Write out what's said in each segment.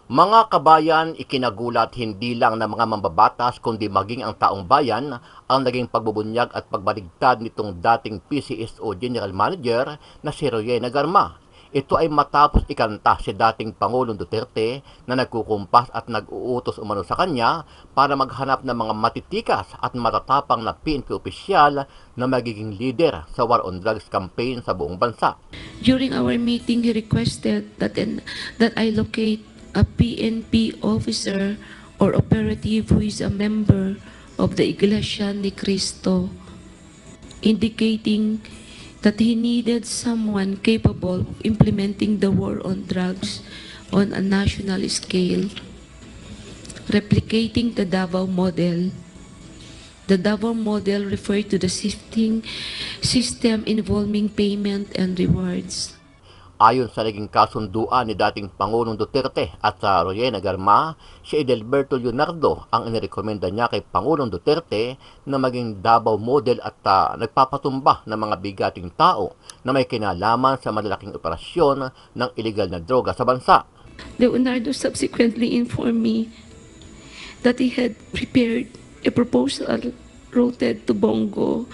Mga kabayan, ikinagulat hindi lang ng mga mambabatas kundi maging ang taong bayan ang naging pagbubunyag at pagbaligtad nitong dating PCSO General Manager na si Royena Garma. Ito ay matapos ikanta si dating Pangulong Duterte na nagkukumpas at nag-uutos umano sa kanya para maghanap ng mga matitikas at matatapang na PNP opisyal na magiging leader sa War on Drugs campaign sa buong bansa. During our meeting, he requested that I locate a PNP officer or operative who is a member of the Iglesia ni Cristo, indicating that he needed someone capable of implementing the war on drugs on a national scale, replicating the Davao model. The Davao model referred to the shifting system involving payment and rewards. Ayon sa naging kasunduan ni dating Pangulong Duterte at sa Royena Garma, si Edelberto Leonardo ang inirekomenda niya kay Pangulong Duterte na maging Davao model at nagpapatumba ng mga bigating tao na may kinalaman sa malalaking operasyon ng iligal na droga sa bansa. Leonardo subsequently informed me that he had prepared a proposal routed to Bongo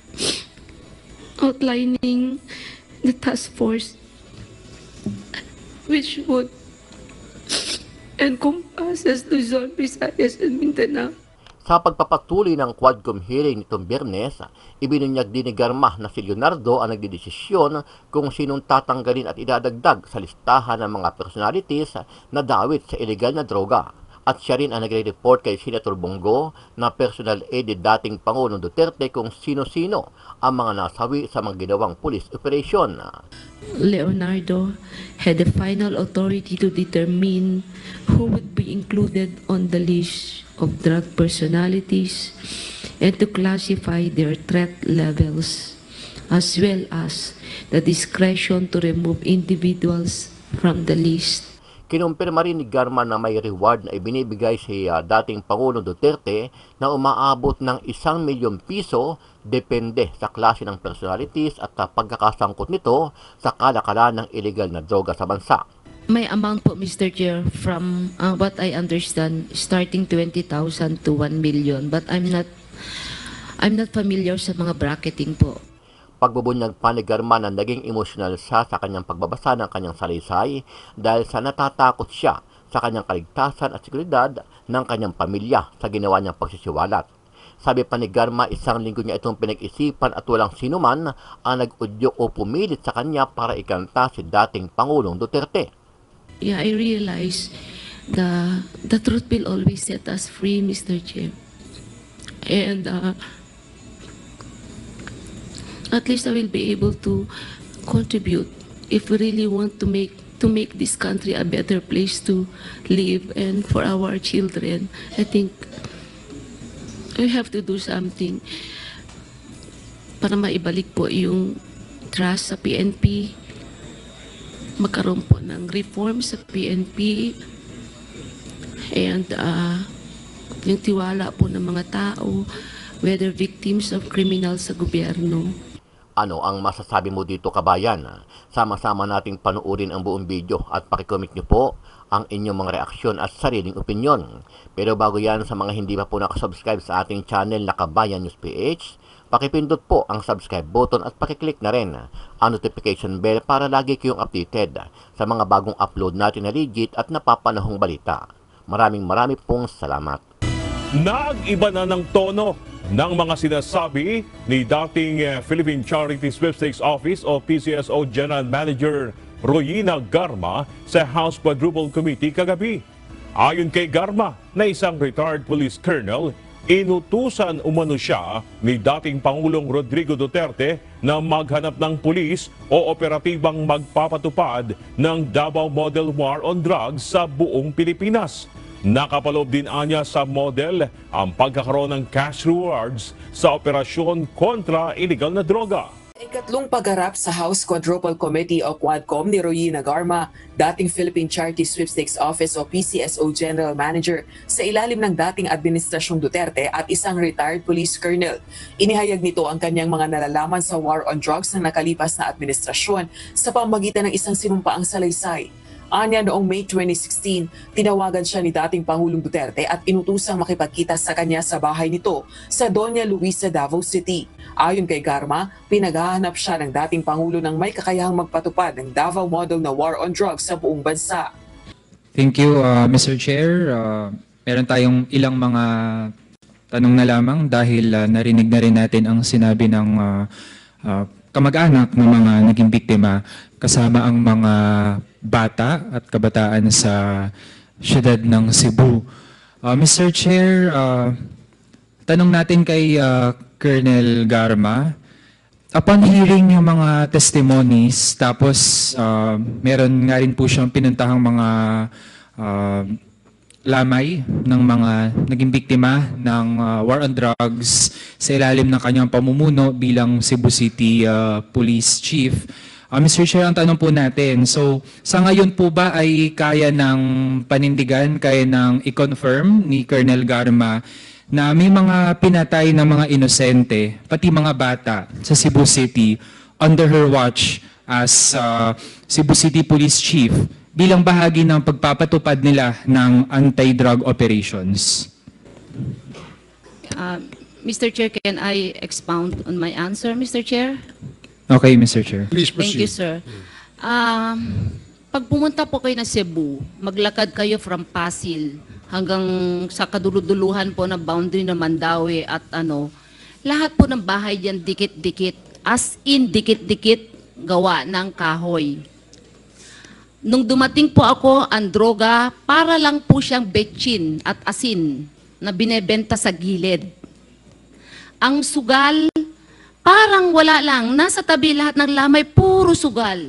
outlining the task force which would encompasses Luzon, Visayas, and Mindanao. Sa pagpapatuloy ng Quadcom hearing nitong Biyernes, ibinunyag din ni Garma na si Leonardo ang nagdidesisyon kung sinong tatanggalin at idadagdag sa listahan ng mga personalities na dawit sa iligal na droga. At siya rin ang nagre-report kay Senator Bongo na personal aid ni dating Pangulong Duterte kung sino-sino ang mga nasawi sa mga ginawang police operation. Leonardo had the final authority to determine who would be included on the list of drug personalities and to classify their threat levels, as well as the discretion to remove individuals from the list. Kinumpirma rin ni Garma na may reward na ibinibigay sa dating Pangulong Duterte na umaabot ng 1 milyong piso depende sa klase ng personalities at pagkakasangkot nito sa kalakalan ng illegal na droga sa bansa. May amount po, Mr. Chair, from what I understand, starting 20,000 to 1 million. But I'm not familiar sa mga bracketing po. Pagbubunyag pa ni Garma na naging emosyonal siya sa kanyang pagbabasa ng kanyang salaysay dahil sa natatakot siya sa kanyang kaligtasan at seguridad ng kanyang pamilya sa ginawa niyang pagsisiwalat. Sabi pa ni Garma, 1 linggo niya itong pinag-isipan at walang sinuman ang nag-udyok o pumilit sa kanya para ikanta si dating Pangulong Duterte. Yeah, I realize the truth will always set us free, Mr. Chair. And at least I will be able to contribute if we really want to make this country a better place to live and for our children. I think we have to do something para maibalik po yung trust sa PNP, magkaroon po ng reform sa PNP, and yung tiwala po ng mga tao, whether victims of criminals sa gobyerno. Ano ang masasabi mo dito, kabayan? Sama-sama nating panuorin ang buong video at pakicomment niyo po ang inyong mga reaksyon at sariling opinyon. Pero bago yan, sa mga hindi pa po nakasubscribe sa ating channel na Kabayan News PH, pakipindot po ang subscribe button at pakiclick na rin ang notification bell para lagi kayong updated sa mga bagong upload natin na legit at napapanahong balita. Maraming pong salamat. Nag-iba na ng tono ng mga sinasabi ni dating Philippine Charity Sweepstakes Office o PCSO General Manager Royena Garma sa House Quadruple Committee kagabi. Ayon kay Garma na isang retired police colonel, inutusan umano siya ni dating Pangulong Rodrigo Duterte na maghanap ng pulis o operatibang magpapatupad ng Davao Model War on Drugs sa buong Pilipinas. Nakapaloob din anya sa model ang pagkakaroon ng cash rewards sa operasyon kontra illegal na droga. Ikatlong pagharap sa House Quadruple Committee o Quadcom ni Royena Garma, dating Philippine Charity Sweepstakes Office o PCSO General Manager sa ilalim ng dating Administrasyong Duterte at isang retired police colonel. Inihayag nito ang kanyang mga nalalaman sa war on drugs ng nakalipas na administrasyon sa pamamagitan ng isang sinumpaang salaysay. Anya noong May 2016, tinawagan siya ni dating Pangulong Duterte at inutusang makipagkita sa kanya sa bahay nito sa Doña Luisa, Davao City. Ayon kay Garma, pinaghahanap siya ng dating Pangulo ng may kakayahang magpatupad ng Davao Model na War on Drugs sa buong bansa. Thank you, Mr. Chair. Meron tayong ilang mga tanong na lamang dahil narinig na rin natin ang sinabi ng kamag-anak ng mga naging biktima kasama ang mga bata at kabataan sa siyudad ng Cebu. Mr. Chair, tanong natin kay Colonel Garma, upon hearing yung mga testimonies, tapos meron nga rin po siyang pinuntahang mga lamay ng mga naging biktima ng war on drugs sa ilalim ng kanyang pamumuno bilang Cebu City Police Chief. Mr. Chair, ang tanong po natin, so sa ngayon po ba ay kaya ng panindigan, kaya ng i-confirm ni Colonel Garma na may mga pinatay ng mga inosente, pati mga bata sa Cebu City under her watch as Cebu City Police Chief bilang bahagi ng pagpapatupad nila ng anti-drug operations? Mr. Chair, can I expound on my answer, Mr. Chair? Okay, Mr. Chair. Please Thank proceed. you, sir. Pag pumunta po kayo ng Cebu, maglakad kayo from Pasil hanggang sa kaduluduluhan po ng boundary ng Mandaue at lahat po ng bahay diyan dikit-dikit, as in dikit-dikit gawa ng kahoy. Nung dumating po ako, ang droga, para lang po siyang betchin at asin na binebenta sa gilid. Ang sugal, parang wala lang. Nasa tabi lahat ng lamay, puro sugal.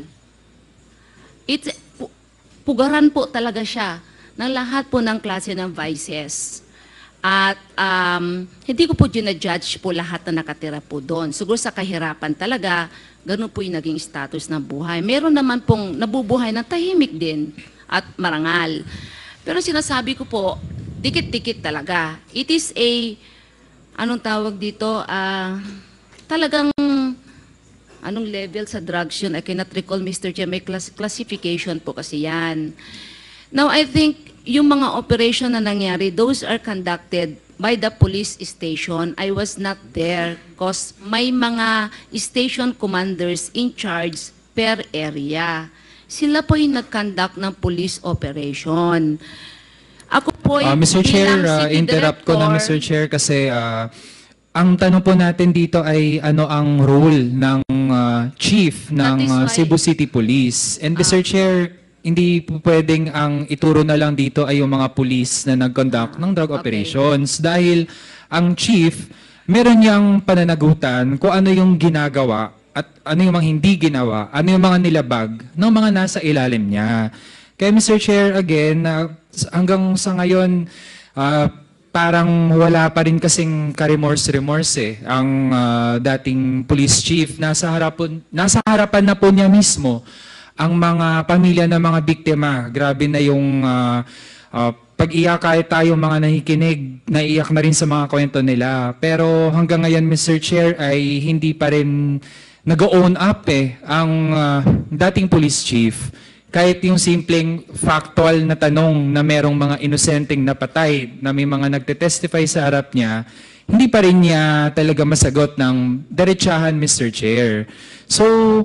Pugaran po talaga siya ng lahat po ng klase ng vices. At hindi ko po ginajudge po lahat na nakatira po doon. Siguro sa kahirapan talaga, ganun po yung naging status ng buhay. Meron naman pong nabubuhay na tahimik din at marangal. Pero sinasabi ko po, dikit-dikit talaga. It is anong tawag dito, talagang, anong level sa drugs yun? I cannot recall, Mr. Chair. May classification po kasi yan. Now, I think yung mga operation na nangyari, those are conducted by the police station. I was not there because may mga station commanders in charge per area. Sila po yung nag-conduct ng police operation. Ako po Mr. Chair, bilang city interrupt ko na, director, Mr. Chair, kasi ang tanong po natin dito ay ano ang role ng chief That is ng why- Cebu City Police. And Mr. Chair, hindi po pwedeng ang ituro na lang dito ay yung mga police na nag-conduct ng drug Okay. operations dahil ang chief, meron niyang pananagutan kung ano yung ginagawa at ano yung mga hindi ginawa, ano yung mga nilabag ng mga nasa ilalim niya. Kaya Mr. Chair, again, hanggang sa ngayon, parang wala pa rin kasing ka-remorse ang dating police chief. Nasa harapan na po niya mismo ang mga pamilya ng mga biktima. Grabe na yung pag-iyak, kahit tayo mga nakikinig, naiyak na rin sa mga kwento nila. Pero hanggang ngayon, Mr. Chair, ay hindi pa rin nag-own up ang dating police chief. Kahit yung simpleng factual na tanong na merong mga inosenteng napatay, na may mga nagtetestify sa harap niya, hindi pa rin niya talaga masagot ng diretsahan, Mr. Chair. So,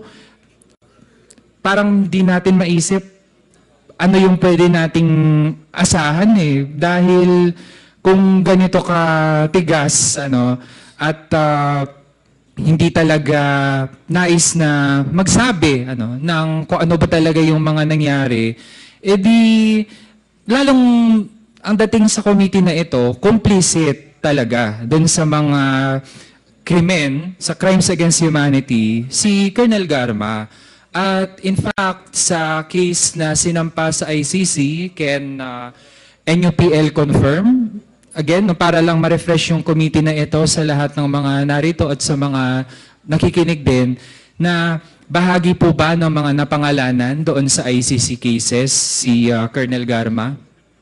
parang di natin maisip ano yung pwede nating asahan dahil kung ganito ka tigas at hindi talaga nais na magsabi ng kung ano ba talaga yung mga nangyari, edi lalong ang dating sa committee na ito complicit talaga dun sa mga krimen, sa crimes against humanity, si Colonel Garma. At in fact, sa case na sinampa sa ICC, can NUPL confirm? Again, para lang ma-refresh yung committee na ito sa lahat ng mga narito at sa mga nakikinig din, na bahagi po ba ng mga napangalanan doon sa ICC cases si Colonel Garma?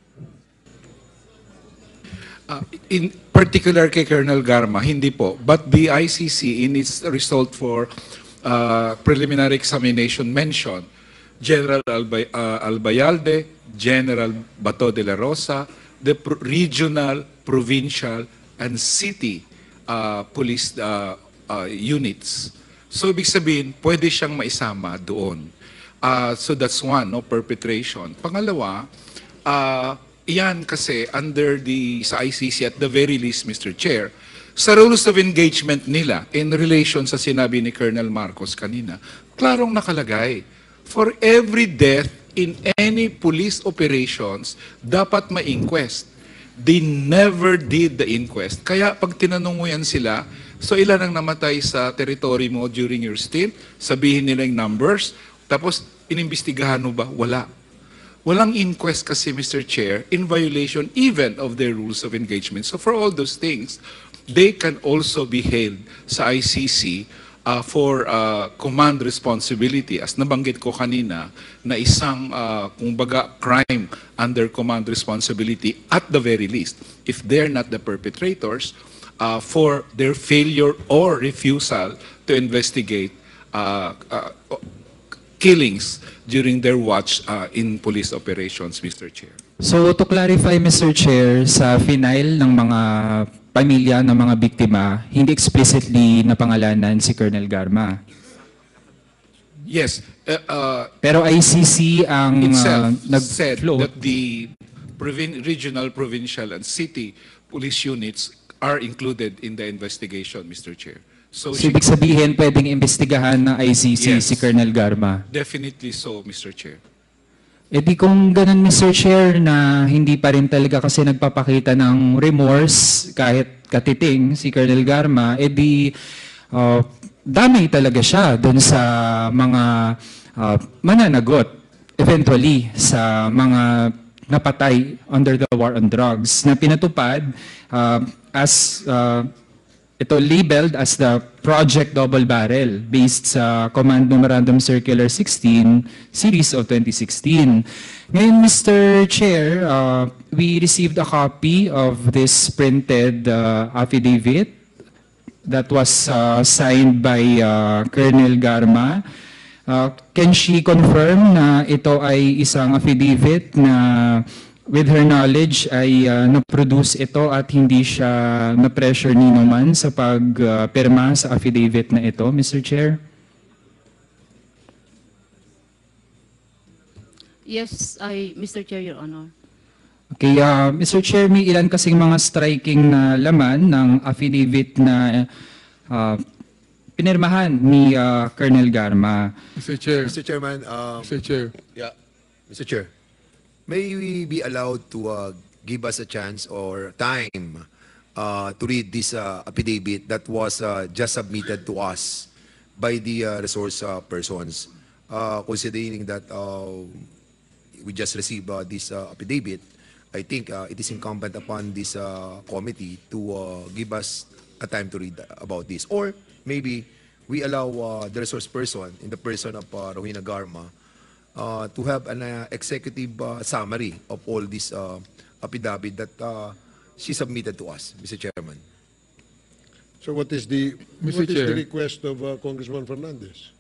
In particular kay Colonel Garma, hindi po. But the ICC, in its result for preliminary examination, mentioned General Albayalde, General Bato de la Rosa, the regional, provincial, and city police units. So, ibig sabihin, pwede siyang maisama doon. So, that's one, no, perpetration. Pangalawa, iyan kasi under sa ICC at the very least, Mr. Chair, sa rules of engagement nila in relation sa sinabi ni Colonel Marcos kanina, klarong nakalagay, for every death in any police operations, dapat ma-inquest. They never did the inquest. Kaya pag tinanong mo yan sila, so ilan ang namatay sa territory mo during your stint, sabihin nila yung numbers, tapos inimbestigahan mo ba? Wala. Walang inquest kasi, Mr. Chair, in violation even of their rules of engagement. So for all those things, they can also be held sa ICC for command responsibility, as nabanggit ko kanina, na isang, kumbaga, crime under command responsibility at the very least, if they're not the perpetrators, for their failure or refusal to investigate killings during their watch in police operations, Mr. Chair. So to clarify, Mr. Chair, sa final ng mga pamilya ng mga biktima, hindi explicitly napangalanan si Colonel Garma. Yes. Pero ICC ang Itself said nag-float. that the regional, provincial, and city police units are included in the investigation, Mr. Chair. So So ibig sabihin, pwedeng imbestigahan ng ICC Yes. si Colonel Garma. definitely so, Mr. Chair. E di kung ganun, Mr. Chair, na hindi pa rin talaga kasi nagpapakita ng remorse kahit katiting si Colonel Garma, e di damay talaga siya doon sa mga mananagot eventually sa mga napatay under the war on drugs na pinatupad as ito labeled as the Project Double Barrel based sa Command Memorandum Circular 16 Series of 2016. Ngayon, Mr. Chair, we received a copy of this printed affidavit that was signed by Colonel Garma. Can she confirm na ito ay isang affidavit na with her knowledge ay na-produce ito at hindi siya na-pressure ni naman sa pagpirma sa affidavit na ito, Mr. Chair? Yes, Mr. Chair, Your Honor. Okay, Mr. Chair, may ilan kasing mga striking na laman ng affidavit na pinirmahan ni Colonel Garma. Mr. Chair, Mr. Chairman, Mr. Chair, yeah, Mr. Chair, may we be allowed to give us a chance or time to read this affidavit that was just submitted to us by the resource persons, considering that we just received this affidavit. I think it is incumbent upon this committee to give us a time to read about this. Or maybe we allow the resource person, in the person of Rowena Garma, to have an executive summary of all this affidavit that she submitted to us, Mr. Chairman. so what is the Mr. Chair. request of Congressman Fernandez?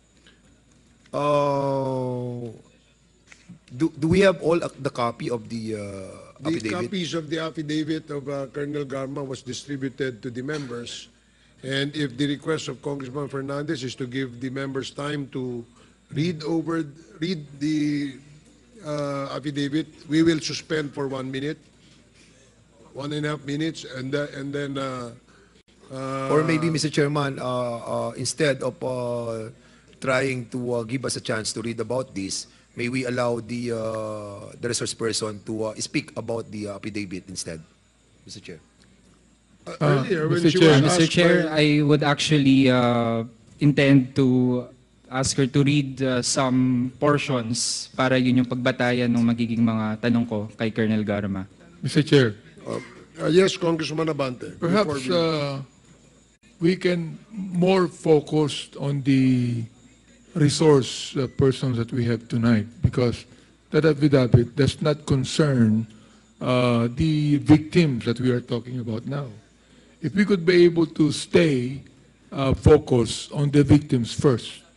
Do we have all the copy of the The affidavit? copies of the affidavit of Colonel Garma was distributed to the members, and if the request of Congressman Fernandez is to give the members time to read the affidavit, we will suspend for 1 minute, 1.5 minutes, and then Or maybe, Mr. Chairman, instead of trying to give us a chance to read about this, may we allow the resource person to speak about the affidavit instead, Mr. Chair? earlier when Mr. she Chair. was Mr. asked Chair, by- I would actually intend to ask her to read some portions para yun yung pagbatayan ng magiging mga tanong ko kay Colonel Garma. Mr. Chair, yes, Congressman Abante. perhaps before we can more focus on the resource persons that we have tonight, because that affidavit does not concern the victims that we are talking about now. If we could be able to stay focused on the victims first,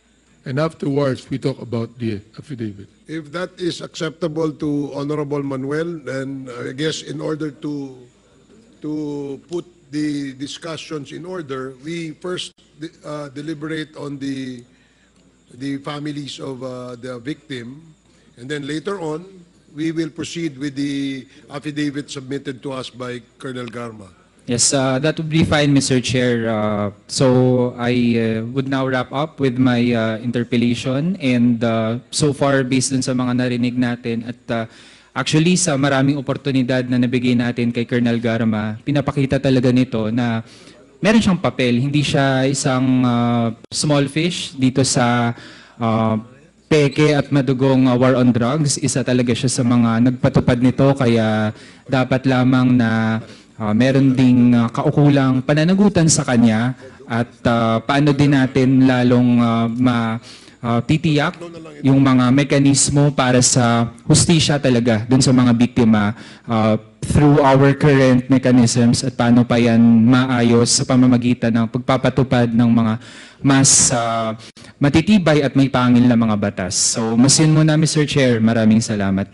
and afterwards we talk about the affidavit. If that is acceptable to Honorable Manuel, then I guess in order to put the discussions in order, we first deliberate on the families of the victim, and then later on, we will proceed with the affidavit submitted to us by Colonel Garma. Yes, that would be fine, Mr. Chair. So I would now wrap up with my interpellation, and so far based dun sa mga narinig natin at actually sa maraming oportunidad na nabigay natin kay Colonel Garma, pinapakita talaga nito na meron siyang papel, hindi siya isang small fish dito sa peke at madugong war on drugs. Isa talaga siya sa mga nagpatupad nito, kaya dapat lamang na meron ding kaukulang pananagutan sa kanya at paano din natin lalong titiyak yung mga mekanismo para sa hustisya talaga dun sa mga biktima through our current mechanisms at paano pa yan maayos sa pamamagitan ng pagpapatupad ng mga mas matitibay at may pangil na mga batas. So, masin muna, Mr. Chair. Maraming salamat.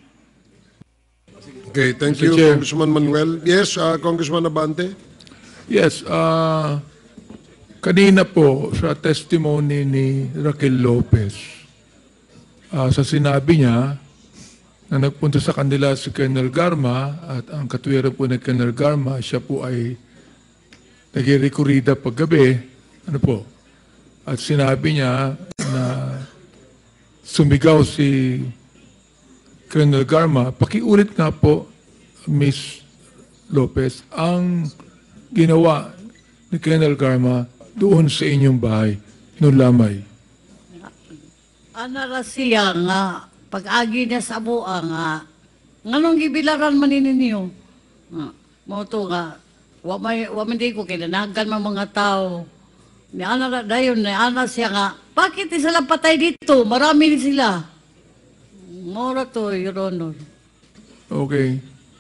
Okay, thank you, Chair. Congressman Manuel. Yes, Congressman Abante? Yes, kanina po sa testimony ni Raquel Lopez, sa sinabi niya na nagpunta sa kanila si Colonel Garma at ang katwiran po ni Colonel Garma, siya po ay nag-rekurida paggabi, ano po, at sinabi niya na sumigaw si Colonel Garma, pakiulit nga po, Miss Lopez, ang ginawa ni Colonel Garma doon sa inyong bahay, noong Lamay. Ano na siya nga, pag-agi niya sa buha nga, nganong gibilaran manininyo? Moto nga, wamandi ko kinanagan mga tao. Ni ana na dayon, ni ana siya nga, bakit sila patay dito? Marami din sila. Mora to, Your Honor. Okay.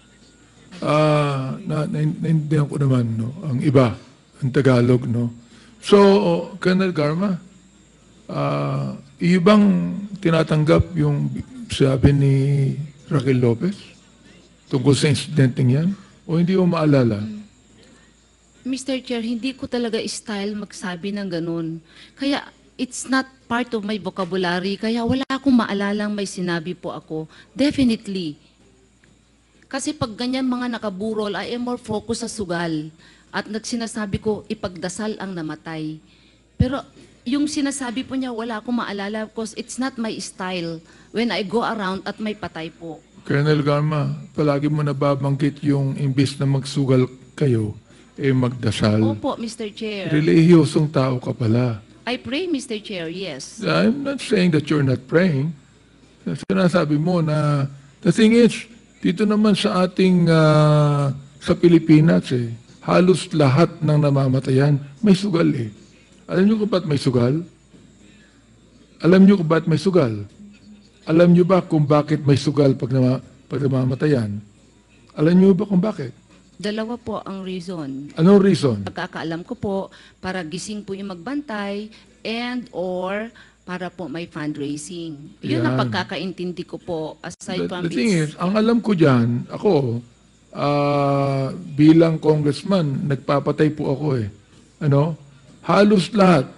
Naintindihan ko naman, no, ang iba, ang Tagalog, no. So, Colonel Garma, iyo bang tinatanggap yung sabi ni Raquel Lopez tungkol sa insidenteng yan? O hindi mo maalala? Mr. Chair, hindi ko talaga style magsabi ng ganun. Kaya it's not part of my vocabulary, kaya wala akong maalalang may sinabi po ako. Definitely. Kasi pag ganyan mga nakaburol, I am more focused sa sugal. At nagsinasabi ko, ipagdasal ang namatay. Pero yung sinasabi po niya, wala akong maalala because it's not my style when I go around at may patay po. Colonel Garma, palagi mo nababanggit yung imbis na magsugal kayo, magdasal. Opo, Mr. Chair. Relihiyosong tao ka pala. I pray, Mr. Chair, yes. I'm not saying that you're not praying. Sinasabi mo na, the thing is, dito naman sa ating, sa Pilipinas, halos lahat ng namamatayan, may sugal eh. Alam niyo kung ba't may sugal? Alam niyo kung ba't may sugal? Alam niyo ba kung bakit may sugal pag namamatayan? Alam niyo ba kung bakit? Dalawa po ang reason. Anong reason? Pagkakaalam ko po, para gising po yung magbantay and or para po may fundraising. Yun ang Yan. pagkakaintindi ko po. Aside from The thing is, ang alam ko dyan, ako, bilang congressman, nagpapatay po ako eh. Ano? Halos lahat,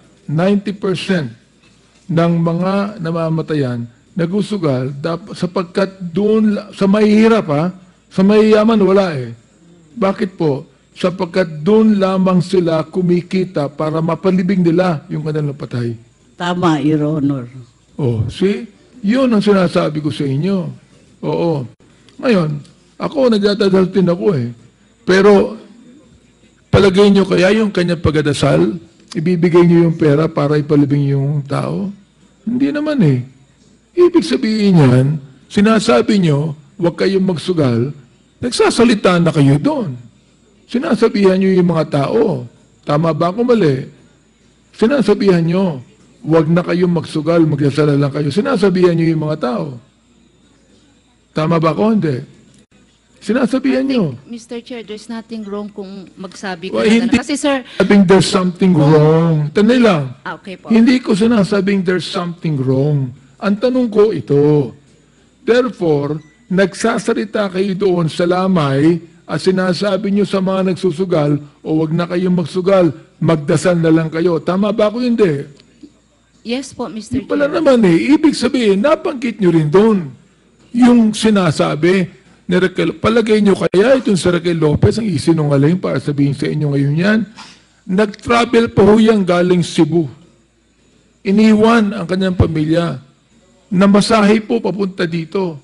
90% ng mga namamatayan, nagusugal, sapagkat doon, sa mahihirap ha, sa mahiyaman wala eh. Bakit po? Sapagkat doon lamang sila kumikita para mapalibing nila yung kanilang patay. Tama, Your Honor. Oh, see? Yun ang sinasabi ko sa inyo. Oo. Ngayon, ako, nagdadasal din ako eh. Pero, palagay nyo kaya yung kanyang pagdadasal, ibibigay nyo yung pera para ipalibing yung tao? Hindi naman eh. Ibig sabihin yan, sinasabi nyo, huwag kayong magsugal, nagsasalita na kayo doon. Sinasabihan nyo yung mga tao. Tama ba ako mali? Sinasabihan nyo, huwag na kayong magsugal, magdasal lang kayo. Sinasabihan nyo yung mga tao. Tama ba ako? Hindi. Sinasabihan nyo. Mr. Chair, there's nothing wrong kung magsabi Well, ka na hindi gano'n. Kasi sir, sabing there's something wrong. Tanay lang. okay po. Hindi ko sinasabing there's something wrong. Ang tanong ko ito. Therefore, nagsasalita kayo doon sa lamay at sinasabi nyo sa mga nagsusugal, o wag na kayong magsugal, magdasal na lang kayo. Tama ba ako? Hindi. Yes po, Mr. Yung pala Chair. naman ibig sabihin, nabanggit nyo rin doon yung sinasabi ni Raquel. Palagay nyo kaya itong si Raquel Lopez ang isinungaling para sabihin sa inyo ngayon yan. Nag-travel pa ho yan galing Cebu. Iniwan ang kanyang pamilya. Namasahe po papunta dito.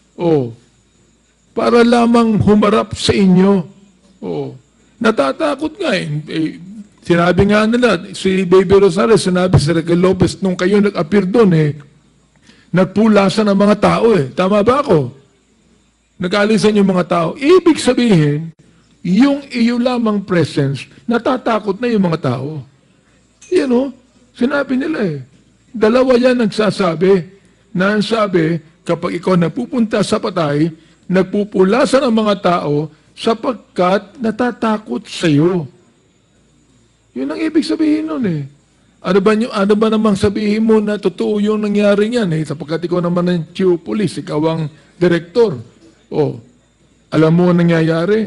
Para lamang humarap sa inyo. Natatakot nga sinabi nga nila, si Baby Rosales, sinabi si Raquel Lopez, nung kayo nag-appear doon, nagpulasan ng mga tao Tama ba ako? Nag-alisan yung mga tao. Ibig sabihin, yung iyo lamang presence, natatakot na yung mga tao. Yan sinabi nila Dalawa yan nagsasabi, na ang sabi, kapag ikaw napupunta sa patay, nagpupulasan ang mga tao sapagkat natatakot sa iyo. Yun ang ibig sabihin nun Ano ba namang sabihin mo na totoo yung nangyari niyan sapagkat ikaw naman ang chief of police, ikaw ang direktor. Alam mo ang nangyayari.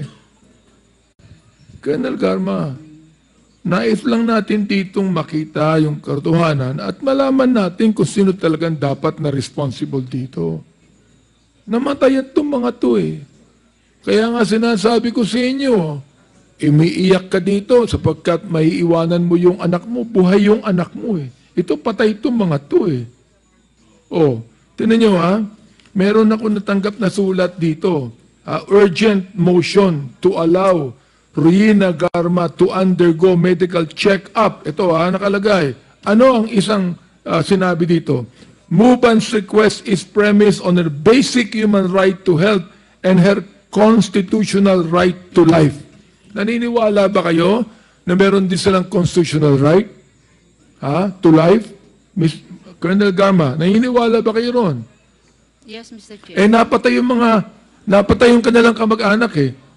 Colonel Garma, nais lang natin ditong makita yung katotohanan at malaman natin kung sino talagang dapat na responsible dito. Namatay itong mga to Kaya nga sinasabi ko sa inyo, umiiyak ka dito sapagkat maiiwanan mo yung anak mo, buhay yung anak mo Ito patay itong mga to tinan nyo meron ako natanggap na sulat dito. Urgent motion to allow Royina Garma to undergo medical check-up. Ito nakalagay. Ano ang isang sinabi dito? Movant's request is premised on her basic human right to health and her constitutional right to life. Naniniwala ba kayo na meron din silang constitutional right to life? Miss Colonel Garma, naniniwala ba kayo ron? Yes, Mr. Chair. Napatay yung kanilang kamag-anak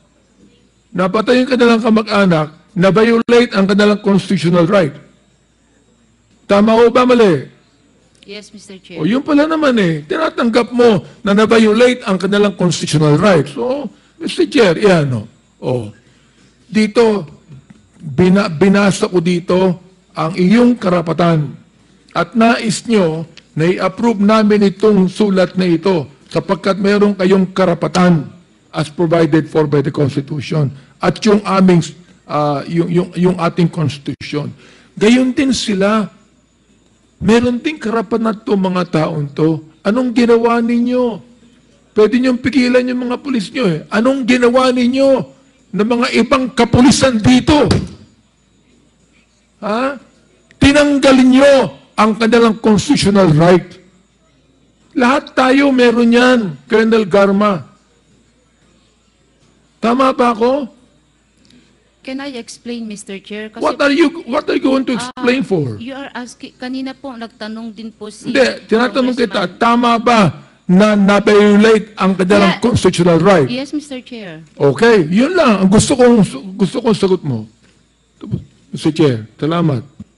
Napatay yung kanilang kamag-anak, na-violate ang kanilang constitutional right. Tama o ba mali? Yes, Mr. Chair. Yun pala naman tinatanggap mo na na-violate ang kanilang constitutional right. So, Mr. Chair, dito, binasa ko dito ang iyong karapatan at nais nyo na i-approve namin itong sulat na ito sapagkat mayroon kayong karapatan as provided for by the Constitution at yung aming yung ating Constitution. Gayon din sila. Meron din karapatan na itong mga taon to. Anong ginawa ninyo? Pwede niyong pigilan yung mga pulis nyo Anong ginawa ninyo ng mga ibang kapulisan dito? Tinanggal nyo ang kanilang constitutional right. Lahat tayo meron yan, Colonel Garma. Tama ba ako? Can I explain, Mr. Chair? Kasi What are you going to explain for? you are asking, kanina po, nagtanong din po si... Hindi, tinatanong kita, tama ba na na-violate ang kanilang constitutional right? Yes, Mr. Chair. Okay, yun lang. Ang gusto kong sagot mo. Mr. Chair, salamat.